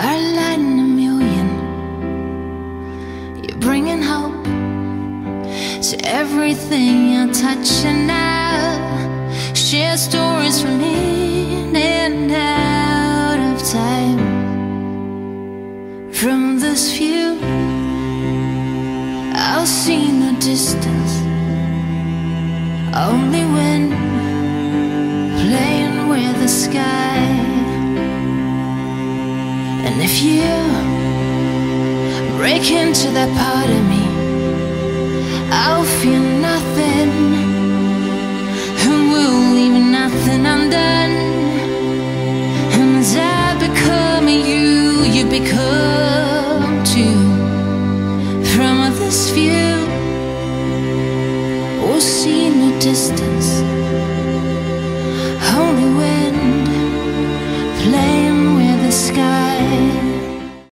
are a light in a million. You're bringing hope to everything I touch, and I'll share stories from in and out of time. From this view, I'll see no distance, only wind playing with the sky. And if you break into that part of me, I'll feel nothing, and we'll leave nothing undone. And as I become you, you become too. From this view, we'll see no distance,